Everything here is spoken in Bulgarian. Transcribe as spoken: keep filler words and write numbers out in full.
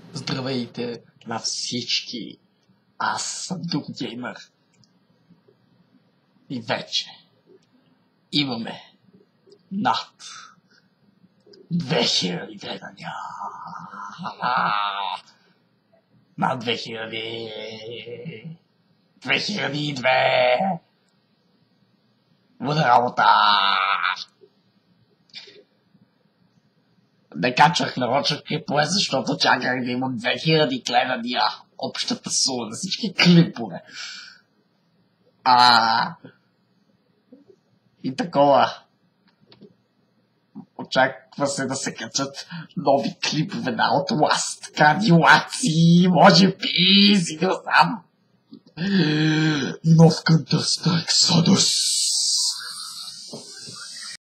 Здравейте на всички! Аз съм Дух Геймър. И вече имаме над две хиляди гледания. Над две хиляди. две хиляди и две. Вода работа. Не качвах нарочно клипове, защото чаках да имам две хиляди гледания. Общата сума на всички клипове. А... И такова. Очаква се да се качат нови клипове на Outlast, градиолации, може би, си да знам. Нов Counter-Strike Exodus.